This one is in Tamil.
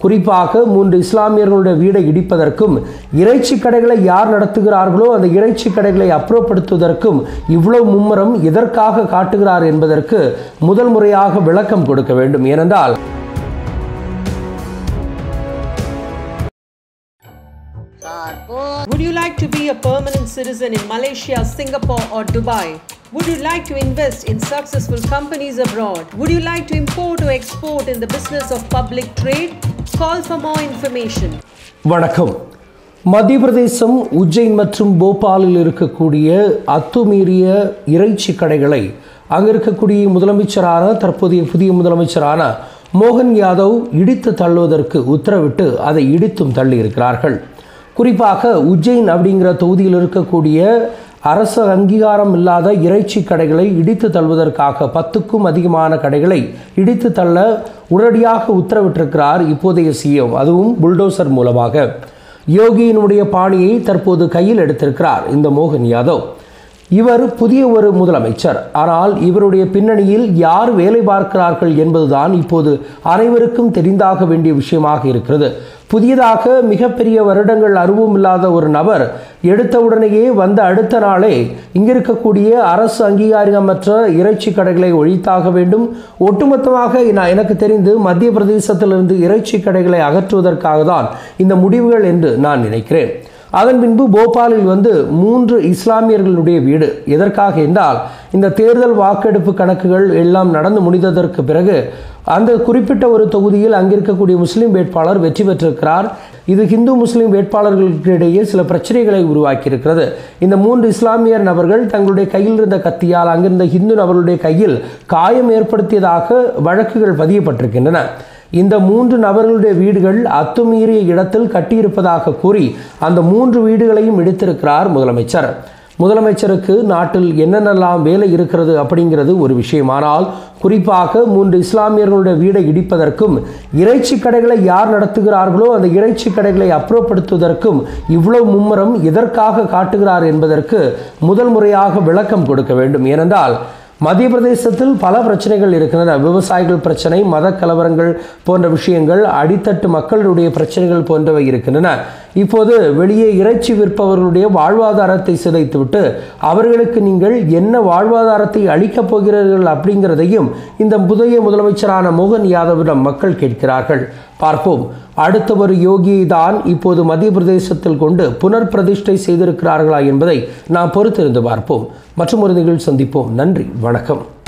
குறிப்பாக 3 இஸ்லாமியர்களுடைய வீடை இடிப்பதற்கும் இறைச்சி கடைகளை யார் நடத்துகிறார்களோ அந்த இறைச்சி கடைகளை அப்புறப்படுத்துவதற்கும் இவ்வளவு மும்முரம் எதற்காக காட்டுகிறார் என்பதற்கு முதல் முறையாக விளக்கம் கொடுக்க வேண்டும். ஏனென்றால் Would you like to be a permanent citizen in Malaysia, Singapore or Dubai? Would you like to invest in successful companies abroad? Would you like to import or export in the business of public trade? Call for more information. வணக்கம். மத்திய பிரதேசம் உஜ்ஜைன் மற்றும் போபாலில் இருக்கக்கூடிய அத்துமீறிய இறைச்சி கடைகளை அங்கு இருக்கக்கூடிய தற்போதைய புதிய முதலமைச்சரான மோகன் யாதவ் இடித்து தள்ளுவதற்கு உத்தரவிட்டு அதை இடித்தும் தள்ளி இருக்கிறார்கள். குறிப்பாக உஜ்ஜைன் அப்படிங்கிற தொகுதியில் இருக்கக்கூடிய அரசு அங்கீகாரம் இல்லாத இறைச்சி கடைகளை இடித்து தள்ளுவதற்காக 10க்கும் அதிகமான கடைகளை இடித்து தள்ள உடனடியாக உத்தரவிட்டிருக்கிறார் இப்போதைய சிஎம். அதுவும் புல்டோசர் மூலமாக. யோகியினுடைய பாணியை தற்போது கையில் எடுத்திருக்கிறார் இந்த மோகன் யாதவ். இவர் புதிய ஒரு முதலமைச்சர். ஆனால் இவருடைய பின்னணியில் யார் வேலை பார்க்கிறார்கள் என்பதுதான் இப்போது அனைவருக்கும் தெரிந்தாக வேண்டிய விஷயமாக இருக்கிறது. புதியதாக மிகப்பெரிய வருடங்கள் அனுபவம் இல்லாத ஒரு நபர் எடுத்தவுடனேயே வந்த அடுத்த நாளே இங்கிருக்கக்கூடிய அரசு அங்கீகாரமற்ற இறைச்சி கடைகளை ஒழித்தாக வேண்டும். ஒட்டுமொத்தமாக எனக்கு தெரிந்து மத்திய பிரதேசத்திலிருந்து இறைச்சி கடைகளை அகற்றுவதற்காக தான் இந்த முடிவுகள் என்று நான் நினைக்கிறேன். அதன் பின்பு போபாலில் 3 இஸ்லாமியர்களுடைய வீடு. எதற்காக என்றால் இந்த தேர்தல் வாக்கெடுப்பு கணக்குகள் எல்லாம் நடந்து முடிந்ததற்கு பிறகு அந்த குறிப்பிட்ட ஒரு தொகுதியில் அங்கிருக்கக்கூடிய முஸ்லீம் வேட்பாளர் வெற்றி பெற்றிருக்கிறார். இது ஹிந்து முஸ்லீம் வேட்பாளர்களுக்கிடையே சில பிரச்சனைகளை உருவாக்கியிருக்கிறது. இந்த 3 இஸ்லாமியர் நபர்கள் தங்களுடைய கையில் இருந்த கத்தியால் அங்கிருந்த ஹிந்து நபர்களுடைய கையில் காயம் ஏற்படுத்தியதாக வழக்குகள் பதியப்பட்டிருக்கின்றன. இந்த 3 நபர்களுடைய வீடுகள் அத்துமீறிய இடத்தில் கட்டியிருப்பதாக கூறி அந்த 3 வீடுகளையும் இடித்திருக்கிறார் முதலமைச்சர். முதலமைச்சருக்கு நாட்டில் என்னென்னலாம் வேலை இருக்கிறது அப்படிங்கிறது ஒரு விஷயமானால், குறிப்பாக 3 இஸ்லாமியர்களுடைய வீடை இடிப்பதற்கும் இறைச்சி கடைகளை யார் நடத்துகிறார்களோ அந்த இறைச்சி கடைகளை அப்புறப்படுத்துவதற்கும் இவ்வளவு மும்முரம் எதற்காக காட்டுகிறார் என்பதற்கு முதல் முறையாக விளக்கம் கொடுக்க வேண்டும். ஏனென்றால் மத்திய பிரதேசத்தில் பல பிரச்சனைகள் இருக்கின்றன. விவசாயிகள் பிரச்சனை, மத கலவரங்கள் போன்ற விஷயங்கள், அடித்தட்டு மக்களுடைய பிரச்சனைகள் போன்றவை இருக்கின்றன. இப்போது வெளியே இறைச்சி விற்பவர்களுடைய வாழ்வாதாரத்தை சிதைத்துவிட்டு அவர்களுக்கு நீங்கள் என்ன வாழ்வாதாரத்தை அளிக்கப் போகிறீர்கள் அப்படிங்கிறதையும் இந்த புதிய முதலமைச்சரான மோகன் யாதவிடம் மக்கள் கேட்கிறார்கள். பார்ப்போம். அடுத்த ஒரு யோகியை தான் இப்போது மத்திய பிரதேசத்தில் கொண்டு புனர் பிரதிஷ்டை செய்திருக்கிறார்களா என்பதை நாம் பொறுத்திருந்து பார்ப்போம். மற்றும் ஒரு நிகழ்ச்சி சந்திப்போம். நன்றி, வணக்கம்.